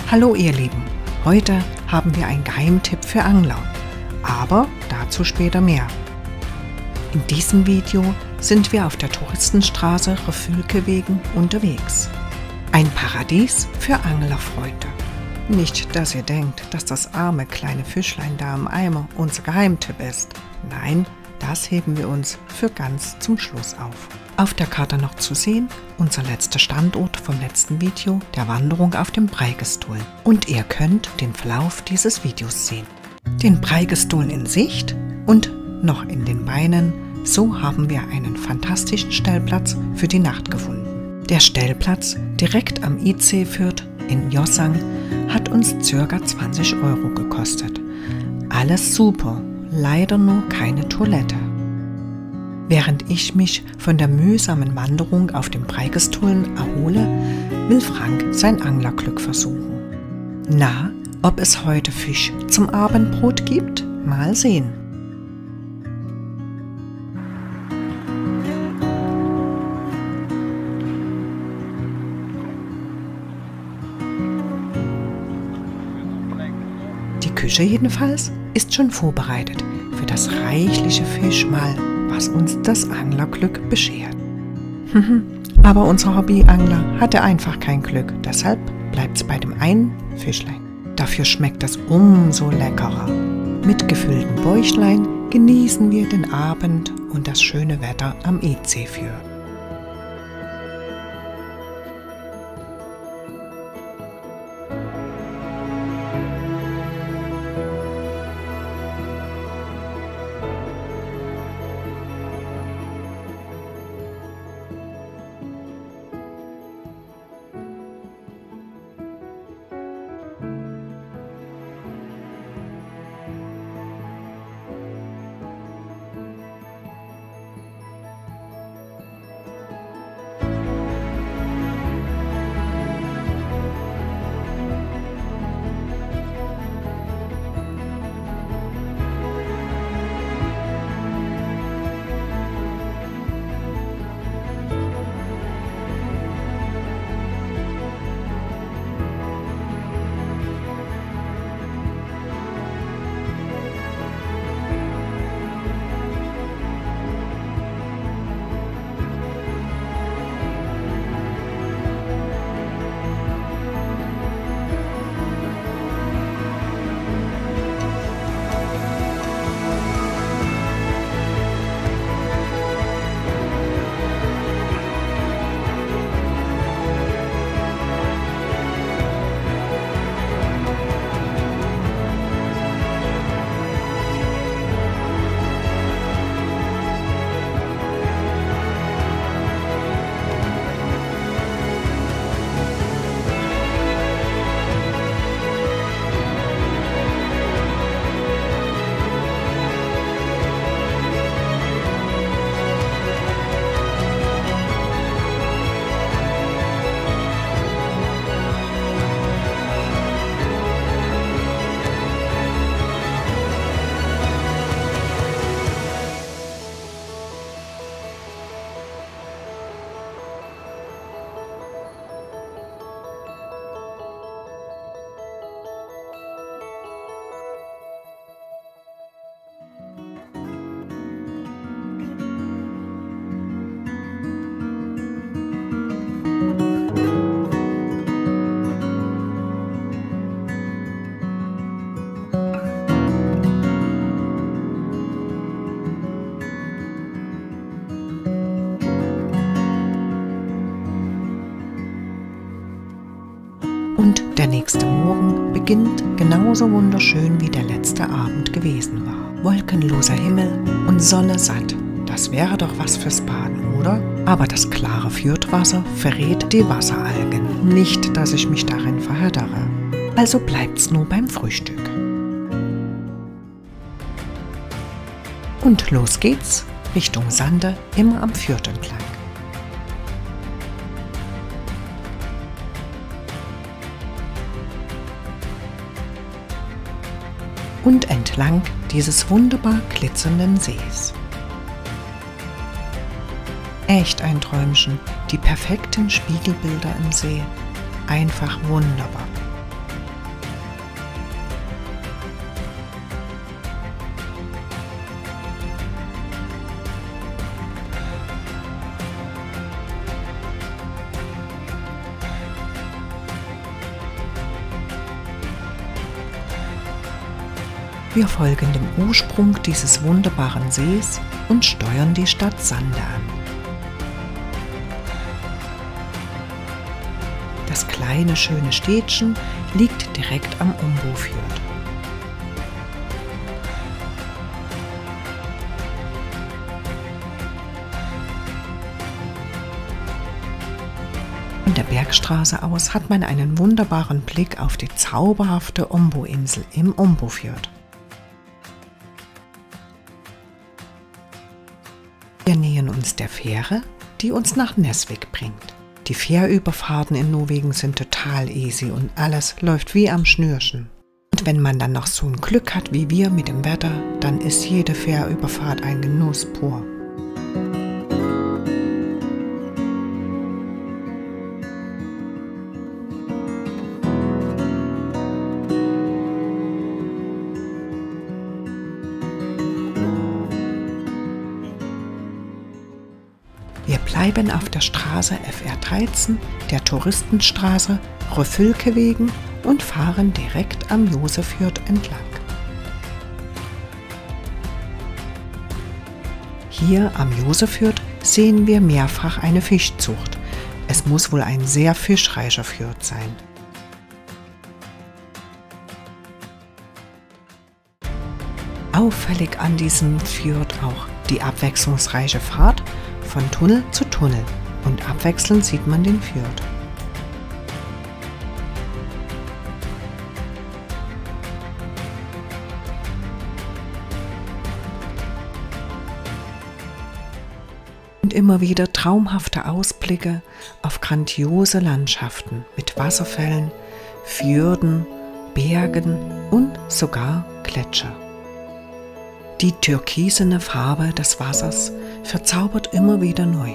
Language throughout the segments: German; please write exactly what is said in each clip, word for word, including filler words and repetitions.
Hallo ihr Lieben, heute haben wir einen Geheimtipp für Angler, aber dazu später mehr. In diesem Video sind wir auf der Touristenstraße Refülke wegen unterwegs. Ein Paradies für Anglerfreunde. Nicht, dass ihr denkt, dass das arme kleine Fischlein da im Eimer unser Geheimtipp ist. Nein, das heben wir uns für ganz zum Schluss auf. Auf der Karte noch zu sehen, unser letzter Standort vom letzten Video, der Wanderung auf dem Breigestuhl. Und ihr könnt den Verlauf dieses Videos sehen. Den Breigestuhl in Sicht und noch in den Beinen, so haben wir einen fantastischen Stellplatz für die Nacht gefunden. Der Stellplatz direkt am I C Fürth in Jossang hat uns ca. zwanzig Euro gekostet. Alles super, leider nur keine Toilette. Während ich mich von der mühsamen Wanderung auf dem Breigestuhl erhole, will Frank sein Anglerglück versuchen. Na, ob es heute Fisch zum Abendbrot gibt? Mal sehen. Die Küche jedenfalls ist schon vorbereitet für das reichliche Fischmahl, was uns das Anglerglück beschert. Aber unser Hobbyangler hatte einfach kein Glück, deshalb bleibt es bei dem einen Fischlein. Dafür schmeckt es umso leckerer. Mit gefüllten Bäuchlein genießen wir den Abend und das schöne Wetter am I C Fürth. Und der nächste Morgen beginnt genauso wunderschön wie der letzte Abend gewesen war. Wolkenloser Himmel und Sonne satt. Das wäre doch was fürs Baden, oder? Aber das klare Fürthwasser verrät die Wasseralgen. Nicht, dass ich mich darin verheddere. Also bleibt's nur beim Frühstück. Und los geht's Richtung Sande, immer am Fürth entlang. Und entlang dieses wunderbar glitzernden Sees. Echt ein Träumchen, die perfekten Spiegelbilder im See. Einfach wunderbar. Wir folgen dem Ursprung dieses wunderbaren Sees und steuern die Stadt Sande an. Das kleine, schöne Städtchen liegt direkt am Ombofjord. Von der Bergstraße aus hat man einen wunderbaren Blick auf die zauberhafte Ombo-Insel im Ombofjord. Wir nähern uns der Fähre, die uns nach Nesvik bringt. Die Fährüberfahrten in Norwegen sind total easy und alles läuft wie am Schnürchen. Und wenn man dann noch so ein Glück hat wie wir mit dem Wetter, dann ist jede Fährüberfahrt ein Genuss pur. Wir bleiben auf der Straße F R dreizehn, der Touristenstraße Røfylkevegen, und fahren direkt am Josefjord entlang. Hier am Josefjord sehen wir mehrfach eine Fischzucht. Es muss wohl ein sehr fischreicher Fjord sein. Auffällig an diesem Fjord auch die abwechslungsreiche Fahrt von Tunnel zu Tunnel, und abwechselnd sieht man den Fjord. Und immer wieder traumhafte Ausblicke auf grandiose Landschaften mit Wasserfällen, Fjorden, Bergen und sogar Gletscher. Die türkisene Farbe des Wassers verzaubert immer wieder neu.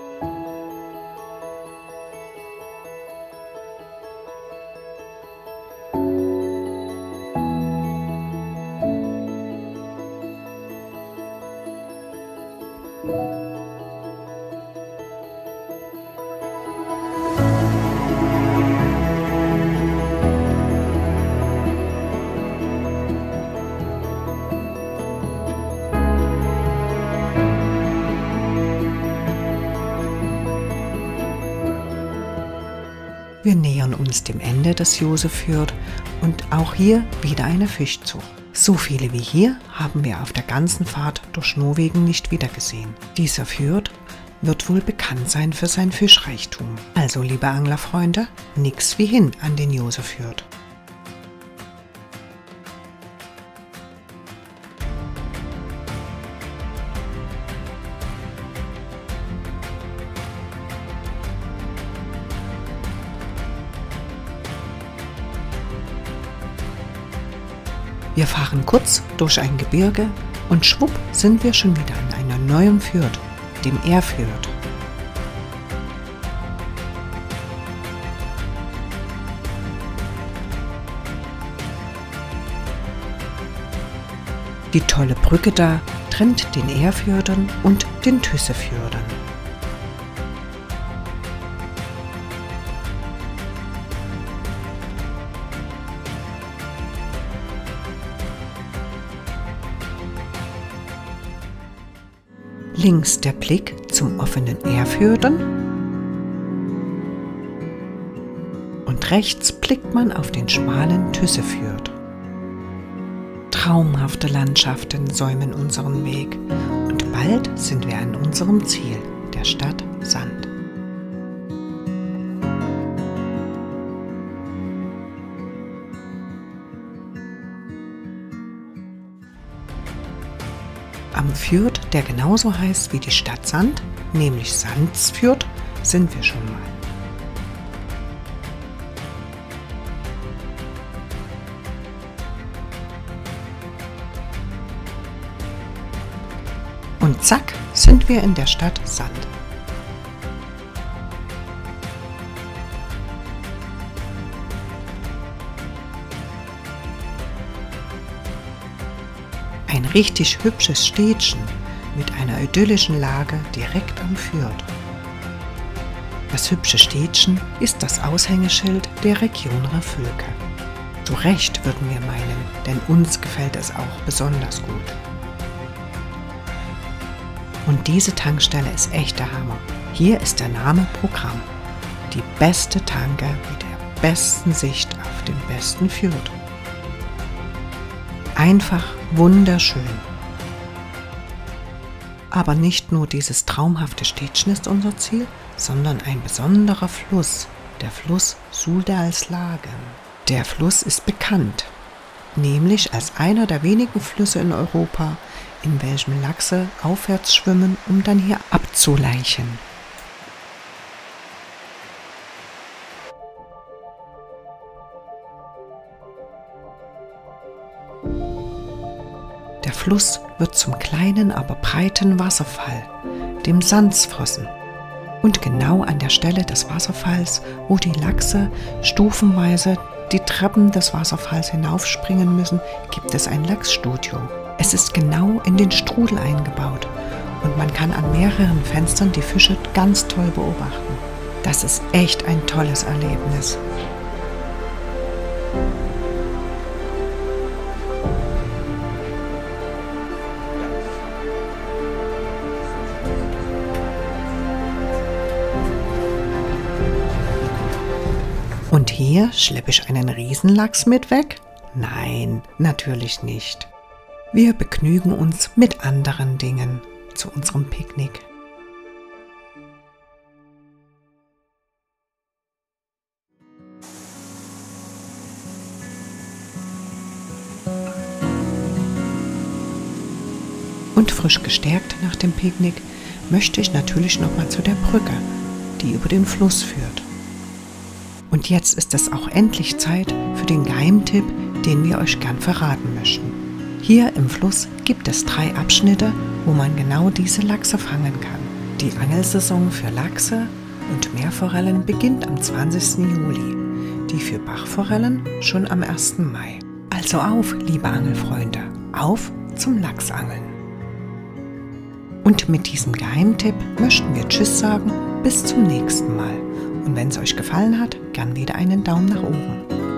Wir nähern uns dem Ende des Josefjord und auch hier wieder eine Fischzucht. So viele wie hier haben wir auf der ganzen Fahrt durch Norwegen nicht wiedergesehen. Dieser Fjord wird wohl bekannt sein für sein Fischreichtum. Also, liebe Anglerfreunde, nix wie hin an den Josefjord. Wir fahren kurz durch ein Gebirge und schwupp sind wir schon wieder in einem neuen Fjord, dem Erfjord. Die tolle Brücke da trennt den Erfjorden und den Tyssefjorden. Links der Blick zum offenen Erfjorden und rechts blickt man auf den schmalen Tyssefjord. Traumhafte Landschaften säumen unseren Weg und bald sind wir an unserem Ziel, der Stadt Sand. Am Fjord, der genauso heißt wie die Stadt Sand, nämlich Sandsfjord, sind wir schon mal. Und zack, sind wir in der Stadt Sand. Ein richtig hübsches Städtchen mit einer idyllischen Lage direkt am Fjord. Das hübsche Städtchen ist das Aushängeschild der Region Røfylke. Zu Recht würden wir meinen, denn uns gefällt es auch besonders gut. Und diese Tankstelle ist echt der Hammer. Hier ist der Name Programm. Die beste Tanke mit der besten Sicht auf den besten Fjord. Einfach wunderschön. Aber nicht nur dieses traumhafte Städtchen ist unser Ziel, sondern ein besonderer Fluss, der Fluss Suldalslagen. Der Fluss ist bekannt, nämlich als einer der wenigen Flüsse in Europa, in welchem Lachse aufwärts schwimmen, um dann hier abzuleichen. Der Fluss wird zum kleinen, aber breiten Wasserfall, dem Sandsfossen. Und genau an der Stelle des Wasserfalls, wo die Lachse stufenweise die Treppen des Wasserfalls hinaufspringen müssen, gibt es ein Lachsstudio. Es ist genau in den Strudel eingebaut und man kann an mehreren Fenstern die Fische ganz toll beobachten. Das ist echt ein tolles Erlebnis. Und hier schleppe ich einen Riesenlachs mit weg? Nein, natürlich nicht. Wir begnügen uns mit anderen Dingen zu unserem Picknick. Und frisch gestärkt nach dem Picknick möchte ich natürlich nochmal zu der Brücke, die über den Fluss führt. Und jetzt ist es auch endlich Zeit für den Geheimtipp, den wir euch gern verraten möchten. Hier im Fluss gibt es drei Abschnitte, wo man genau diese Lachse fangen kann. Die Angelsaison für Lachse und Meerforellen beginnt am zwanzigsten Juli, die für Bachforellen schon am ersten Mai. Also auf, liebe Angelfreunde, auf zum Lachsangeln. Und mit diesem Geheimtipp möchten wir Tschüss sagen, bis zum nächsten Mal. Und wenn es euch gefallen hat, gern wieder einen Daumen nach oben.